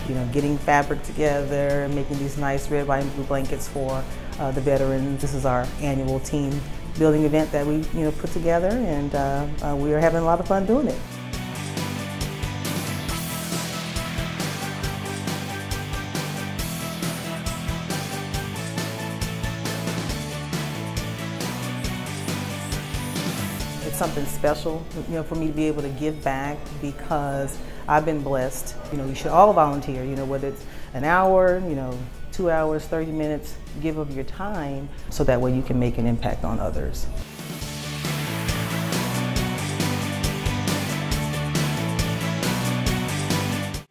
getting fabric together and making these nice red, white, and blue blankets for the veterans. This is our annual team building event that we put together, and we are having a lot of fun doing it. It's something special, for me to be able to give back, because I've been blessed. You should all volunteer, whether it's an hour, 2 hours, 30 minutes, give of your time, so that way you can make an impact on others.